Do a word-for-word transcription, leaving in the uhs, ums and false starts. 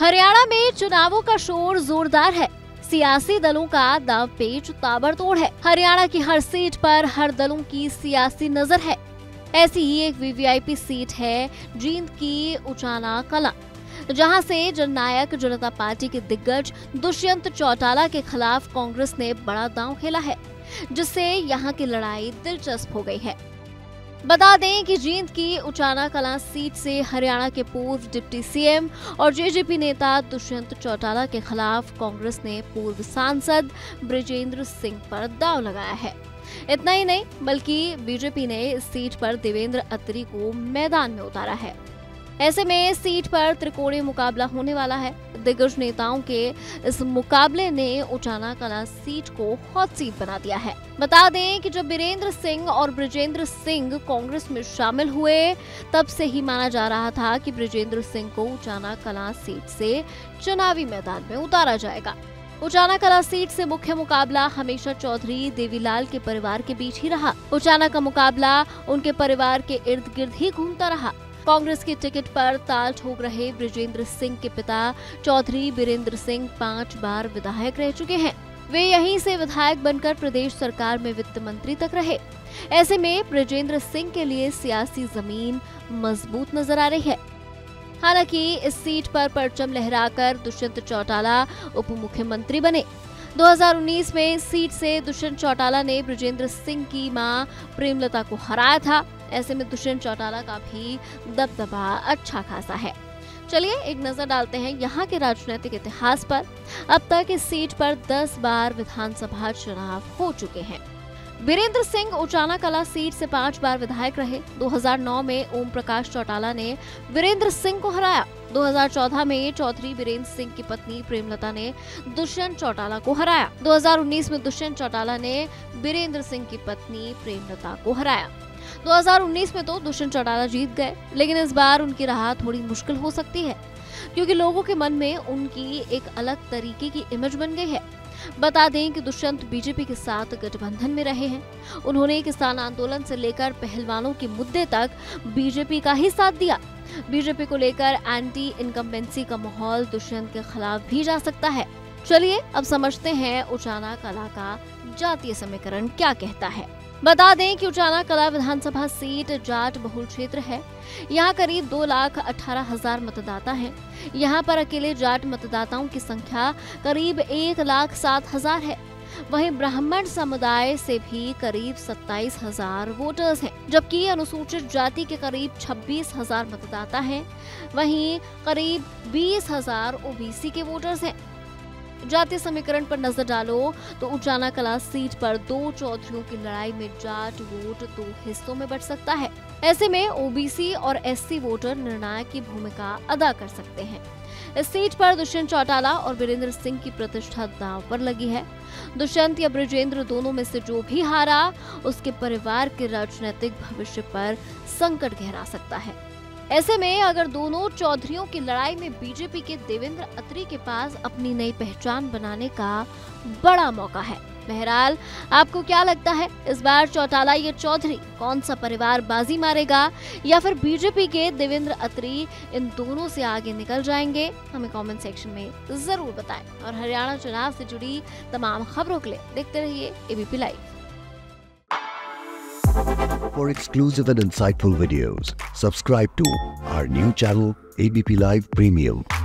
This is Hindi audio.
हरियाणा में चुनावों का शोर जोरदार है। सियासी दलों का दांव पेच ताबड़तोड़ है। हरियाणा की हर सीट पर हर दलों की सियासी नजर है। ऐसी ही एक वीवीआईपी सीट है जींद की उचाना कलां, जहां से जननायक जनता पार्टी के दिग्गज दुष्यंत चौटाला के खिलाफ कांग्रेस ने बड़ा दांव खेला है, जिससे यहां की लड़ाई दिलचस्प हो गई है। बता दें कि जींद की उचाना कलां सीट से हरियाणा के पूर्व डिप्टी सीएम और जेजेपी नेता दुष्यंत चौटाला के खिलाफ कांग्रेस ने पूर्व सांसद बृजेंद्र सिंह पर दांव लगाया है। इतना ही नहीं बल्कि बीजेपी ने इस सीट पर देवेंद्र अत्री को मैदान में उतारा है। ऐसे में इस सीट पर त्रिकोणीय मुकाबला होने वाला है। दिग्गज नेताओं के इस मुकाबले ने उचाना कलां सीट को हॉट सीट बना दिया है। बता दें कि जब बीरेंद्र सिंह और बृजेंद्र सिंह कांग्रेस में शामिल हुए, तब से ही माना जा रहा था कि बृजेंद्र सिंह को उचाना कलां सीट से चुनावी मैदान में उतारा जाएगा। उचाना कलां सीट से मुख्य मुकाबला हमेशा चौधरी देवीलाल के परिवार के बीच ही रहा। उचाना का मुकाबला उनके परिवार के इर्द गिर्द ही घूमता रहा। कांग्रेस की टिकट पर ताल ठोक रहे बृजेंद्र सिंह के पिता चौधरी बीरेंद्र सिंह पांच बार विधायक रह चुके हैं। वे यहीं से विधायक बनकर प्रदेश सरकार में वित्त मंत्री तक रहे। ऐसे में बृजेंद्र सिंह के लिए सियासी जमीन मजबूत नजर आ रही है। हालांकि इस सीट पर परचम लहराकर दुष्यंत चौटाला उप मुख्यमंत्री बने। दो हज़ार उन्नीस में इस सीट से दुष्यंत चौटाला ने बृजेंद्र सिंह की मां प्रेमलता को हराया था। ऐसे में दुष्यंत चौटाला का भी दबदबा अच्छा खासा है। चलिए एक नजर डालते हैं यहाँ के राजनीतिक इतिहास पर। अब तक इस सीट पर दस बार विधानसभा चुनाव हो चुके हैं। बीरेंद्र सिंह उचाना कलां सीट से पांच बार विधायक रहे। दो हज़ार नौ में ओम प्रकाश चौटाला ने बीरेंद्र सिंह को हराया। दो हज़ार चौदह में चौधरी बीरेंद्र सिंह की पत्नी प्रेमलता ने दुष्यंत चौटाला को हराया। दो हज़ार उन्नीस में दुष्यंत चौटाला ने बीरेंद्र सिंह की पत्नी प्रेमलता को हराया। दो हज़ार उन्नीस में तो दुष्यंत चौटाला जीत गए, लेकिन इस बार उनकी राह थोड़ी मुश्किल हो सकती है, क्योंकि लोगों के मन में उनकी एक अलग तरीके की इमेज बन गई है। बता दें कि दुष्यंत बीजेपी के साथ गठबंधन में रहे हैं। उन्होंने किसान आंदोलन से लेकर पहलवानों के मुद्दे तक बीजेपी का ही साथ दिया। बीजेपी को लेकर एंटी इनकम्बेंसी का माहौल दुष्यंत के खिलाफ भी जा सकता है। चलिए अब समझते हैं उचाना कलां का जातीय समीकरण क्या कहता है। बता दें कि उचाना कलां विधानसभा सीट जाट बहुल क्षेत्र है। यहाँ करीब दो लाख अठारह हजार मतदाता हैं। यहाँ पर अकेले जाट मतदाताओं की संख्या करीब एक लाख सात हजार है। वहीं ब्राह्मण समुदाय से भी करीब सत्ताईस हजार वोटर्स हैं, जबकि अनुसूचित जाति के करीब छब्बीस हजार मतदाता हैं। वहीं करीब बीस हजार ओबीसी के वोटर्स हैं। जातीय समीकरण पर नजर डालो तो उचाना कलां सीट पर दो चौधरियों की लड़ाई में जाट वोट दो हिस्सों में बंट सकता है। ऐसे में ओबीसी और एससी वोटर निर्णायक की भूमिका अदा कर सकते हैं। इस सीट पर दुष्यंत चौटाला और बीरेंद्र सिंह की प्रतिष्ठा दांव पर लगी है। दुष्यंत या बृजेंद्र दोनों में से जो भी हारा, उसके परिवार के राजनीतिक भविष्य पर संकट गहरा सकता है। ऐसे में अगर दोनों चौधरियों की लड़ाई में बीजेपी के देवेंद्र अत्री के पास अपनी नई पहचान बनाने का बड़ा मौका है। बहरहाल आपको क्या लगता है, इस बार चौटाला या चौधरी कौन सा परिवार बाजी मारेगा, या फिर बीजेपी के देवेंद्र अत्री इन दोनों से आगे निकल जाएंगे? हमें कमेंट सेक्शन में जरूर बताएं। और हरियाणा चुनाव से जुड़ी तमाम खबरों के लिए देखते रहिए ABP live. For exclusive and insightful videos, subscribe to our new channel A B P Live Premium.